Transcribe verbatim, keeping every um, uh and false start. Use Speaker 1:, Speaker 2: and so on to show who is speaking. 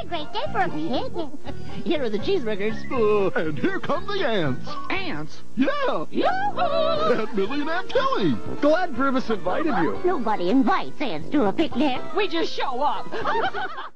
Speaker 1: a great day for a picnic.
Speaker 2: Here are the cheeseburgers.
Speaker 3: Uh, and here come the ants.
Speaker 4: Ants?
Speaker 3: Yeah.
Speaker 2: Yoo-hoo!
Speaker 3: Aunt Millie and Aunt Tilly.
Speaker 4: Glad Purvis invited you.
Speaker 1: Nobody invites ants to a picnic.
Speaker 2: We just show up.